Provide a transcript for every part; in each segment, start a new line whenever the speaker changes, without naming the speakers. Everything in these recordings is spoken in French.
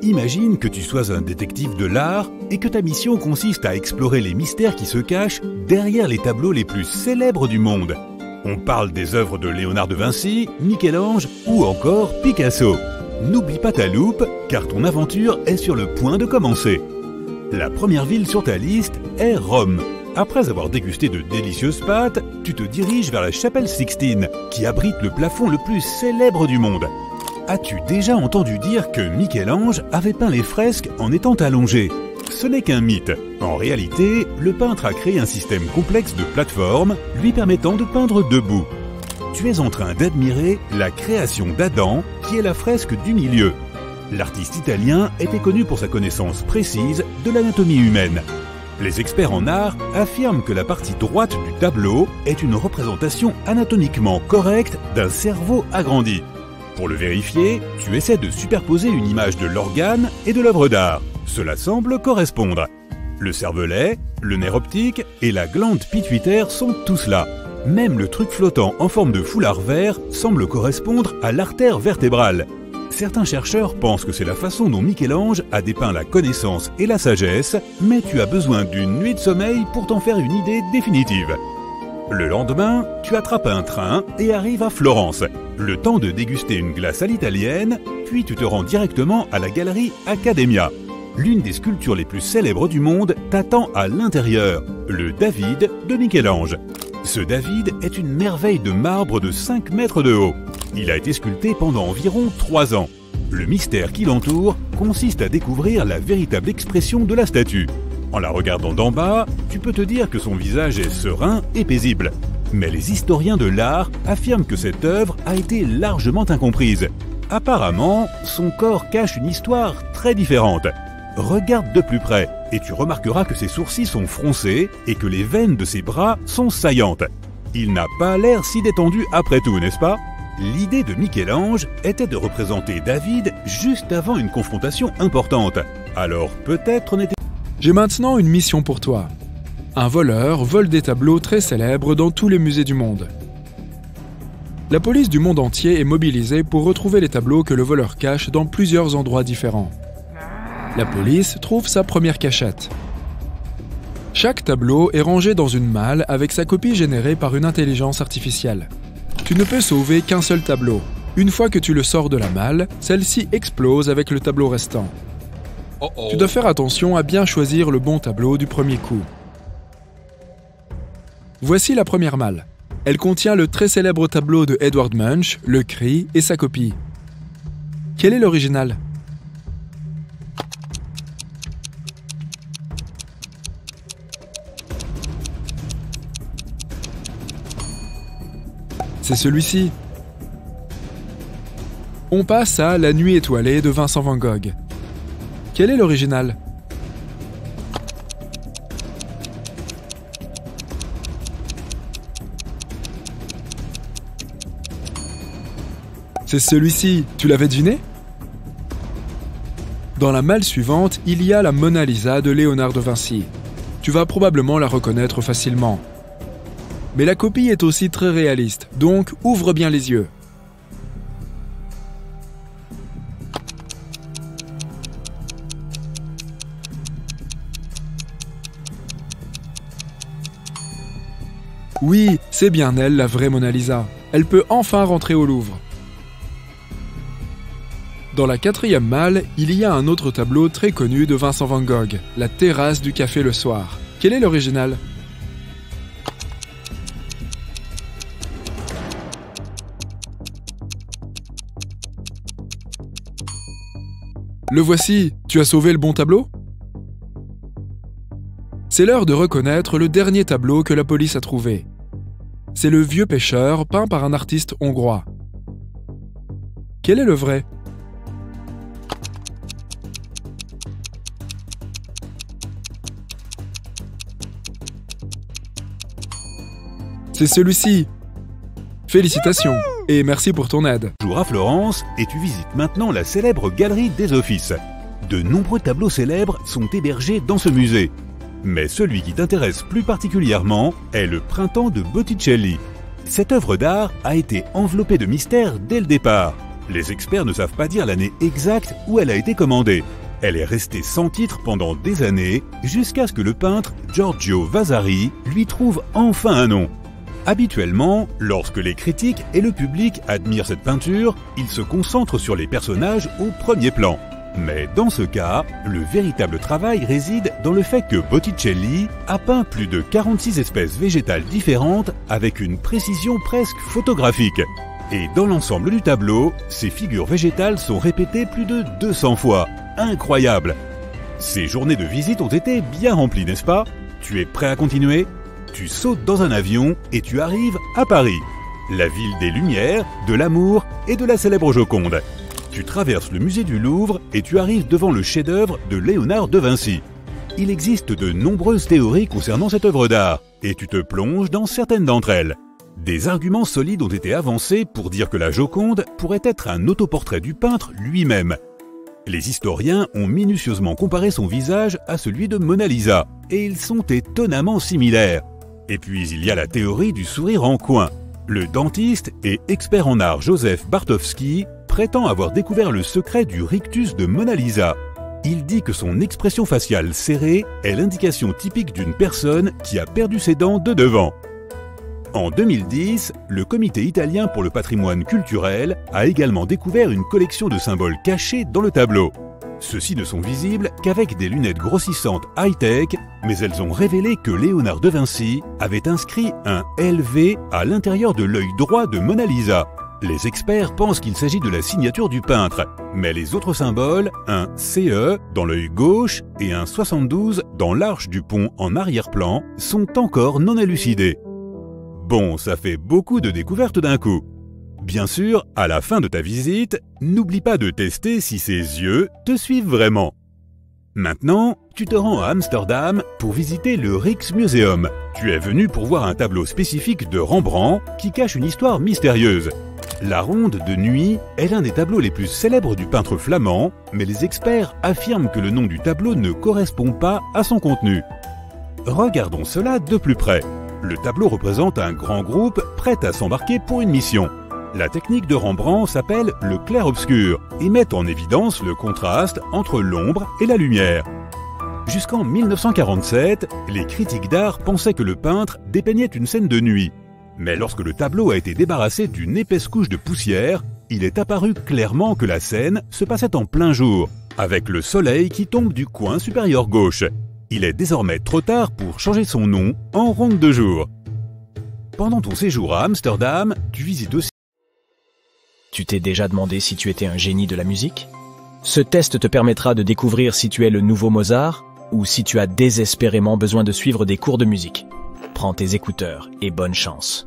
Imagine que tu sois un détective de l'art et que ta mission consiste à explorer les mystères qui se cachent derrière les tableaux les plus célèbres du monde. On parle des œuvres de Léonard de Vinci, Michel-Ange ou encore Picasso. N'oublie pas ta loupe, car ton aventure est sur le point de commencer. La première ville sur ta liste est Rome. Après avoir dégusté de délicieuses pâtes, tu te diriges vers la chapelle Sixtine, qui abrite le plafond le plus célèbre du monde. As-tu déjà entendu dire que Michel-Ange avait peint les fresques en étant allongé? Ce n'est qu'un mythe. En réalité, le peintre a créé un système complexe de plateformes lui permettant de peindre debout. Tu es en train d'admirer la création d'Adam, qui est la fresque du milieu. L'artiste italien était connu pour sa connaissance précise de l'anatomie humaine. Les experts en art affirment que la partie droite du tableau est une représentation anatomiquement correcte d'un cerveau agrandi. Pour le vérifier, tu essaies de superposer une image de l'organe et de l'œuvre d'art. Cela semble correspondre. Le cervelet, le nerf optique et la glande pituitaire sont tous là. Même le truc flottant en forme de foulard vert semble correspondre à l'artère vertébrale. Certains chercheurs pensent que c'est la façon dont Michel-Ange a dépeint la connaissance et la sagesse, mais tu as besoin d'une nuit de sommeil pour t'en faire une idée définitive. Le lendemain, tu attrapes un train et arrives à Florence. Le temps de déguster une glace à l'italienne, puis tu te rends directement à la galerie Accademia. L'une des sculptures les plus célèbres du monde t'attend à l'intérieur, le David de Michel-Ange. Ce David est une merveille de marbre de 5 mètres de haut. Il a été sculpté pendant environ 3 ans. Le mystère qui l'entoure consiste à découvrir la véritable expression de la statue. En la regardant d'en bas, tu peux te dire que son visage est serein et paisible. Mais les historiens de l'art affirment que cette œuvre a été largement incomprise. Apparemment, son corps cache une histoire très différente. Regarde de plus près et tu remarqueras que ses sourcils sont froncés et que les veines de ses bras sont saillantes. Il n'a pas l'air si détendu après tout, n'est-ce pas? L'idée de Michel-Ange était de représenter David juste avant une confrontation importante. Alors peut-être n'était...
J'ai maintenant une mission pour toi. Un voleur vole des tableaux très célèbres dans tous les musées du monde. La police du monde entier est mobilisée pour retrouver les tableaux que le voleur cache dans plusieurs endroits différents. La police trouve sa première cachette. Chaque tableau est rangé dans une malle avec sa copie générée par une intelligence artificielle. Tu ne peux sauver qu'un seul tableau. Une fois que tu le sors de la malle, celle-ci explose avec le tableau restant. Tu dois faire attention à bien choisir le bon tableau du premier coup. Voici la première malle. Elle contient le très célèbre tableau de Edvard Munch, Le Cri et sa copie. Quel est l'original? C'est celui-ci. On passe à La Nuit étoilée de Vincent van Gogh. Quel est l'original? C'est celui-ci, tu l'avais deviné? Dans la malle suivante, il y a la Mona Lisa de Léonard de Vinci. Tu vas probablement la reconnaître facilement. Mais la copie est aussi très réaliste, donc ouvre bien les yeux. Oui, c'est bien elle, la vraie Mona Lisa. Elle peut enfin rentrer au Louvre. Dans la quatrième malle, il y a un autre tableau très connu de Vincent van Gogh, La terrasse du café le soir. Quel est l'original? Le voici, tu as sauvé le bon tableau? C'est l'heure de reconnaître le dernier tableau que la police a trouvé. C'est Le Vieux pêcheur, peint par un artiste hongrois. Quel est le vrai? C'est celui-ci. Félicitations et merci pour ton aide.
Jour à Florence et tu visites maintenant la célèbre galerie des Offices. De nombreux tableaux célèbres sont hébergés dans ce musée. Mais celui qui t'intéresse plus particulièrement est le Printemps de Botticelli. Cette œuvre d'art a été enveloppée de mystère dès le départ. Les experts ne savent pas dire l'année exacte où elle a été commandée. Elle est restée sans titre pendant des années, jusqu'à ce que le peintre Giorgio Vasari lui trouve enfin un nom. Habituellement, lorsque les critiques et le public admirent cette peinture, ils se concentrent sur les personnages au premier plan. Mais dans ce cas, le véritable travail réside dans le fait que Botticelli a peint plus de 46 espèces végétales différentes avec une précision presque photographique. Et dans l'ensemble du tableau, ces figures végétales sont répétées plus de 200 fois. Incroyable! Ces journées de visite ont été bien remplies, n'est-ce pas? Tu es prêt à continuer? Tu sautes dans un avion et tu arrives à Paris, la ville des Lumières, de l'amour et de la célèbre Joconde. Tu traverses le musée du Louvre et tu arrives devant le chef-d'œuvre de Léonard de Vinci. Il existe de nombreuses théories concernant cette œuvre d'art et tu te plonges dans certaines d'entre elles. Des arguments solides ont été avancés pour dire que la Joconde pourrait être un autoportrait du peintre lui-même. Les historiens ont minutieusement comparé son visage à celui de Mona Lisa, et ils sont étonnamment similaires. Et puis il y a la théorie du sourire en coin. Le dentiste et expert en art Joseph Bartowski prétend avoir découvert le secret du rictus de Mona Lisa. Il dit que son expression faciale serrée est l'indication typique d'une personne qui a perdu ses dents de devant. En 2010, le Comité italien pour le patrimoine culturel a également découvert une collection de symboles cachés dans le tableau. Ceux-ci ne sont visibles qu'avec des lunettes grossissantes high-tech, mais elles ont révélé que Léonard de Vinci avait inscrit un LV à l'intérieur de l'œil droit de Mona Lisa. Les experts pensent qu'il s'agit de la signature du peintre, mais les autres symboles, un CE dans l'œil gauche et un 72 dans l'arche du pont en arrière-plan, sont encore non élucidés. Bon, ça fait beaucoup de découvertes d'un coup. Bien sûr, à la fin de ta visite, n'oublie pas de tester si ces yeux te suivent vraiment. Maintenant, tu te rends à Amsterdam pour visiter le Rijksmuseum. Tu es venu pour voir un tableau spécifique de Rembrandt qui cache une histoire mystérieuse. La Ronde de nuit est l'un des tableaux les plus célèbres du peintre flamand, mais les experts affirment que le nom du tableau ne correspond pas à son contenu. Regardons cela de plus près. Le tableau représente un grand groupe prêt à s'embarquer pour une mission. La technique de Rembrandt s'appelle le clair-obscur et met en évidence le contraste entre l'ombre et la lumière. Jusqu'en 1947, les critiques d'art pensaient que le peintre dépeignait une scène de nuit. Mais lorsque le tableau a été débarrassé d'une épaisse couche de poussière, il est apparu clairement que la scène se passait en plein jour, avec le soleil qui tombe du coin supérieur gauche. Il est désormais trop tard pour changer son nom en ronde de jour. Pendant ton séjour à Amsterdam, tu visites aussi...
Tu t'es déjà demandé si tu étais un génie de la musique? Ce test te permettra de découvrir si tu es le nouveau Mozart ou si tu as désespérément besoin de suivre des cours de musique. Prends tes écouteurs et bonne chance.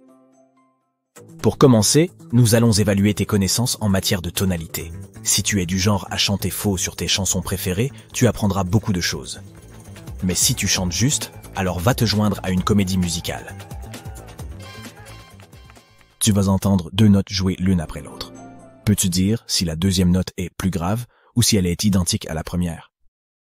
Pour commencer, nous allons évaluer tes connaissances en matière de tonalité. Si tu es du genre à chanter faux sur tes chansons préférées, tu apprendras beaucoup de choses. Mais si tu chantes juste, alors va te joindre à une comédie musicale. Tu vas entendre deux notes jouer l'une après l'autre. Peux-tu dire si la deuxième note est plus grave ou si elle est identique à la première?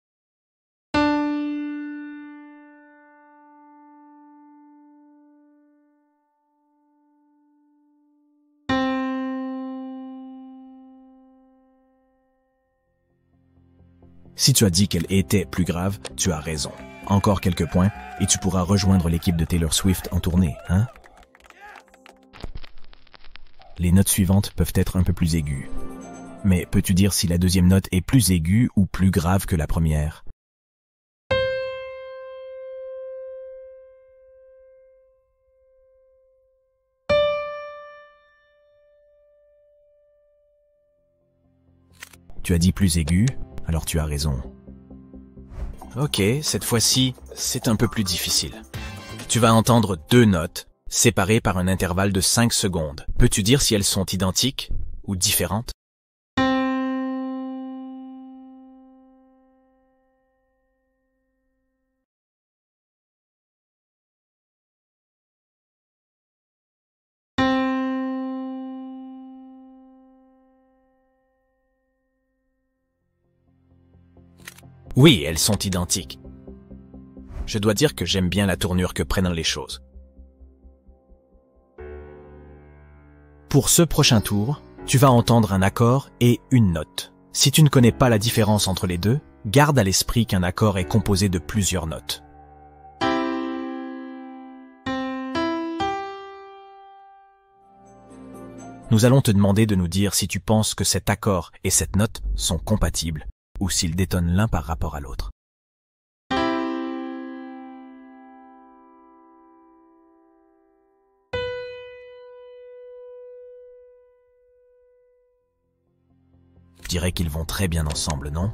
Si tu as dit qu'elle était plus grave, tu as raison. Encore quelques points et tu pourras rejoindre l'équipe de Taylor Swift en tournée, hein? Les notes suivantes peuvent être un peu plus aiguës. Mais peux-tu dire si la deuxième note est plus aiguë ou plus grave que la première? Tu as dit plus aiguë, alors tu as raison. Ok, cette fois-ci, c'est un peu plus difficile. Tu vas entendre deux notes, séparées par un intervalle de 5 secondes. Peux-tu dire si elles sont identiques ou différentes? Oui, elles sont identiques. Je dois dire que j'aime bien la tournure que prennent les choses. Pour ce prochain tour, Tu vas entendre un accord et une note. Si tu ne connais pas la différence entre les deux, garde à l'esprit qu'un accord est composé de plusieurs notes. Nous allons te demander de nous dire si tu penses que cet accord et cette note sont compatibles ou s'ils détonnent l'un par rapport à l'autre. Je dirais qu'ils vont très bien ensemble, non?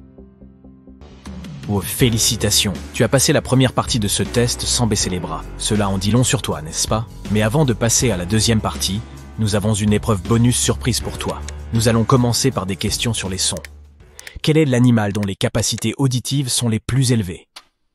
Oh, félicitations! Tu as passé la première partie de ce test sans baisser les bras. Cela en dit long sur toi, n'est-ce pas? Mais avant de passer à la deuxième partie, nous avons une épreuve bonus surprise pour toi. Nous allons commencer par des questions sur les sons. Quel est l'animal dont les capacités auditives sont les plus élevées?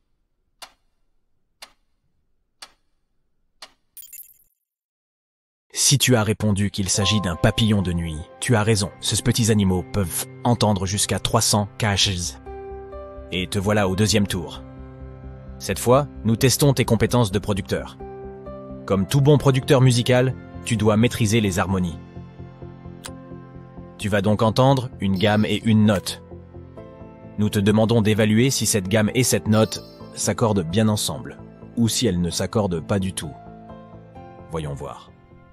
Si tu as répondu qu'il s'agit d'un papillon de nuit, tu as raison, ces petits animaux peuvent entendre jusqu'à 300 kHz. Et te voilà au deuxième tour. Cette fois, nous testons tes compétences de producteur. Comme tout bon producteur musical, tu dois maîtriser les harmonies. Tu vas donc entendre une gamme et une note. Nous te demandons d'évaluer si cette gamme et cette note s'accordent bien ensemble, ou si elles ne s'accordent pas du tout. Voyons voir.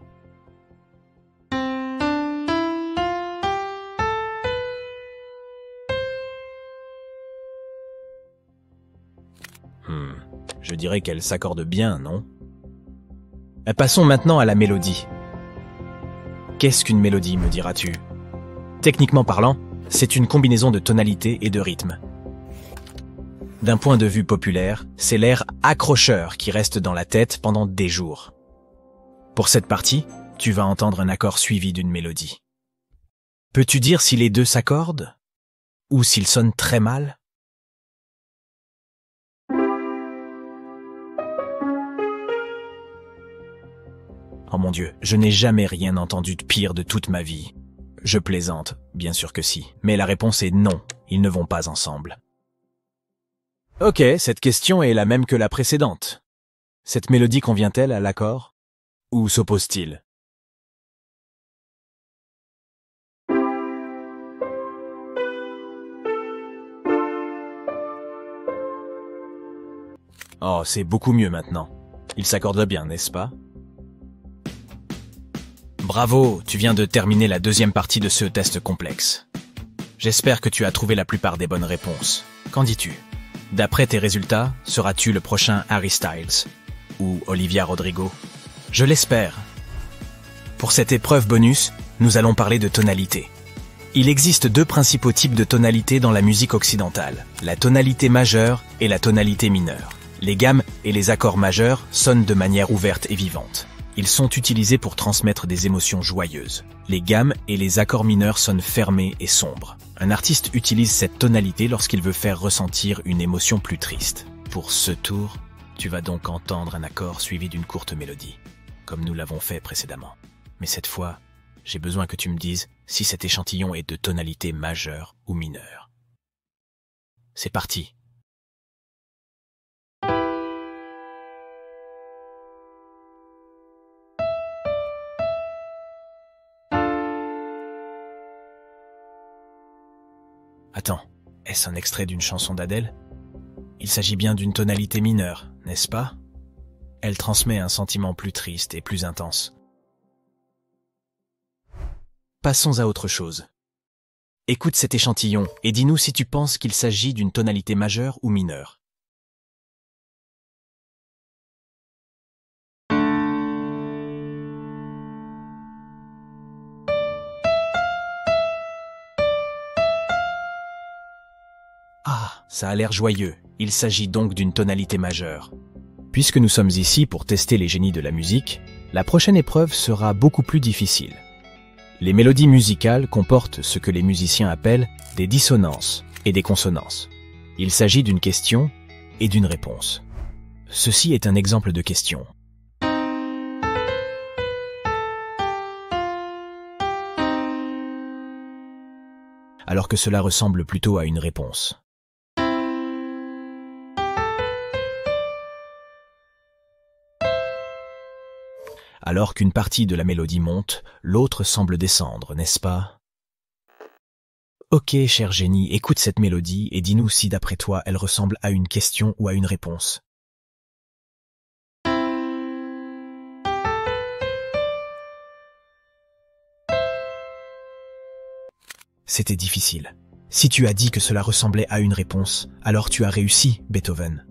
Je dirais qu'elles s'accordent bien, non? Passons maintenant à la mélodie. Qu'est-ce qu'une mélodie, me diras-tu? Techniquement parlant, c'est une combinaison de tonalités et de rythmes. D'un point de vue populaire, c'est l'air accrocheur qui reste dans la tête pendant des jours. Pour cette partie, tu vas entendre un accord suivi d'une mélodie. Peux-tu dire si les deux s'accordent? Ou s'ils sonnent très mal? Oh mon Dieu, je n'ai jamais rien entendu de pire de toute ma vie. Je plaisante, bien sûr que si. Mais la réponse est non, ils ne vont pas ensemble. Ok, cette question est la même que la précédente. Cette mélodie convient-elle à l'accord? Ou s'oppose-t-il? Oh, c'est beaucoup mieux maintenant. Ils s'accordent bien, n'est-ce pas? Bravo, tu viens de terminer la deuxième partie de ce test complexe. J'espère que tu as trouvé la plupart des bonnes réponses. Qu'en dis-tu? D'après tes résultats, seras-tu le prochain Harry Styles ou Olivia Rodrigo? Je l'espère. Pour cette épreuve bonus, nous allons parler de tonalité. Il existe deux principaux types de tonalité dans la musique occidentale, la tonalité majeure et la tonalité mineure. Les gammes et les accords majeurs sonnent de manière ouverte et vivante. Ils sont utilisés pour transmettre des émotions joyeuses. Les gammes et les accords mineurs sonnent fermés et sombres. Un artiste utilise cette tonalité lorsqu'il veut faire ressentir une émotion plus triste. Pour ce tour, tu vas donc entendre un accord suivi d'une courte mélodie, comme nous l'avons fait précédemment. Mais cette fois, j'ai besoin que tu me dises si cet échantillon est de tonalité majeure ou mineure. C'est parti. Attends, est-ce un extrait d'une chanson d'Adèle? Il s'agit bien d'une tonalité mineure, n'est-ce pas? Elle transmet un sentiment plus triste et plus intense. Passons à autre chose. Écoute cet échantillon et dis-nous si tu penses qu'il s'agit d'une tonalité majeure ou mineure. Ah, ça a l'air joyeux. Il s'agit donc d'une tonalité majeure. Puisque nous sommes ici pour tester les génies de la musique, la prochaine épreuve sera beaucoup plus difficile. Les mélodies musicales comportent ce que les musiciens appellent des dissonances et des consonances. Il s'agit d'une question et d'une réponse. Ceci est un exemple de question. Alors que cela ressemble plutôt à une réponse. Alors qu'une partie de la mélodie monte, l'autre semble descendre, n'est-ce pas? Ok, cher génie, écoute cette mélodie et dis-nous si d'après toi elle ressemble à une question ou à une réponse. C'était difficile. Si tu as dit que cela ressemblait à une réponse, alors tu as réussi, Beethoven.